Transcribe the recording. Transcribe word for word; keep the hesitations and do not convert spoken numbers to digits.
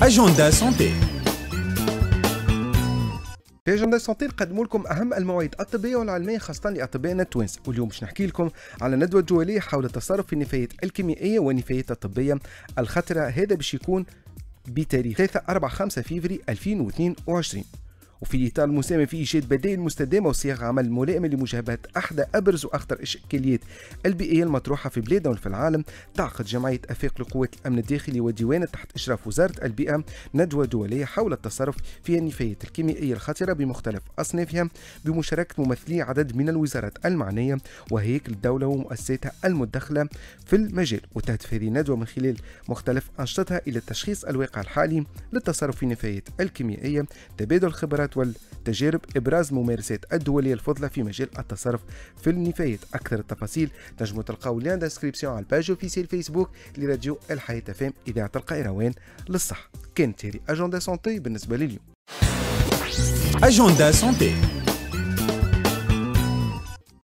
أجندة سونتي. في أجندة سونتي نقدموا لكم أهم المواعيد الطبية والعلمية خاصة لأطبائنا التوانسة، واليوم باش نحكي لكم على ندوة دولية حول التصرف في النفايات الكيميائية والنفايات الطبية الخطرة. هذا باش يكون بتاريخ ثلاثة أربعة خمسة فيفري ألفين واثنين وعشرين، وفي الإطار المساهم في إيجاد بدائل مستدامة وصياغة عمل ملائمة لمجابهة أحدى أبرز وأخطر الإشكاليات البيئية المطروحة في بلادنا وفي العالم، تعقد جمعية أفاق لقوات الأمن الداخلي وديوانه تحت إشراف وزارة البيئة ندوة دولية حول التصرف في النفايات الكيميائية الخطرة بمختلف أصنافها بمشاركة ممثلي عدد من الوزارات المعنية وهيكل الدولة ومؤسساتها المدخلة في المجال. وتهدف هذه الندوة من خلال مختلف أنشطتها إلى تشخيص الواقع الحالي للتصرف في النفايات الكيميائية، تبادل الخبرات والتجارب، إبراز ممارسات الدولية الفضلة في مجال التصرف في النفايات. أكثر التفاصيل تنجموا تلقاو لين ديسكريبسيون على الباج اوفيسيال فيسبوك لراديو الحياة فام إذاعة القيروان للصحة. كانت هذه أجندة سونتي بالنسبة لليوم. أجندة سونتي.